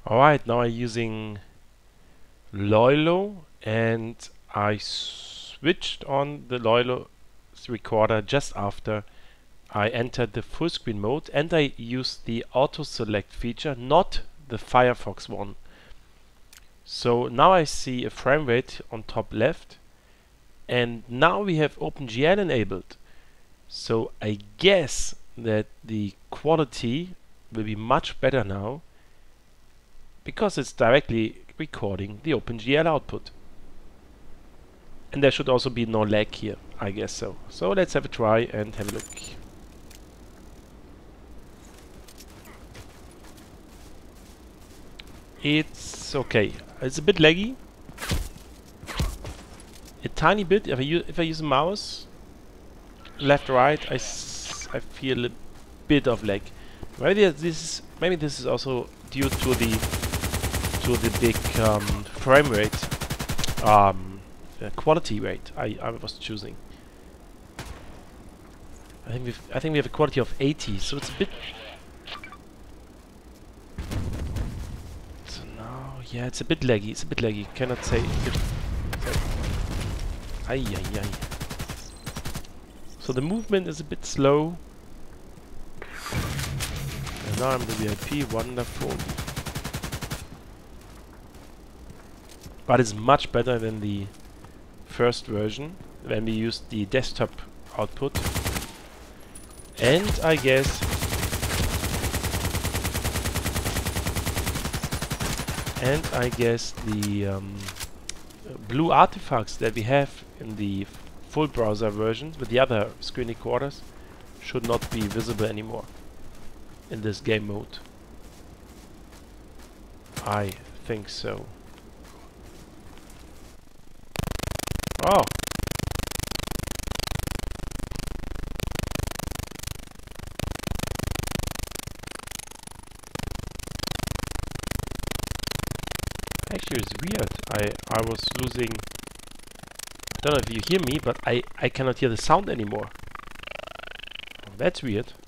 Alright, now I'm using Loilo, and I switched on the Loilo recorder just after I entered the full screen mode, and I used the auto select feature, not the Firefox one. So now I see a frame rate on top left, and now we have OpenGL enabled. So I guess that the quality will be much better now, because it's directly recording the OpenGL output. And there should also be no lag here, I guess so. So let's have a try and have a look. It's okay. It's a bit laggy. A tiny bit. If I use a mouse, left, right, I feel a bit of lag. Maybe this is also due to the big frame rate, quality rate I was choosing. I think we have a quality of 80, so it's a bit. So now, yeah, it's a bit laggy. It's a bit laggy. Cannot say. Ay ay ay. So the movement is a bit slow. And now I'm the VIP. Wonderful. But it's much better than the first version when we used the desktop output. And I guess the blue artifacts that we have in the full browser versions with the other screen recorders should not be visible anymore in this game mode. I think so. Oh! Actually, it's weird. I was losing. I don't know if you hear me, but I cannot hear the sound anymore. That's weird.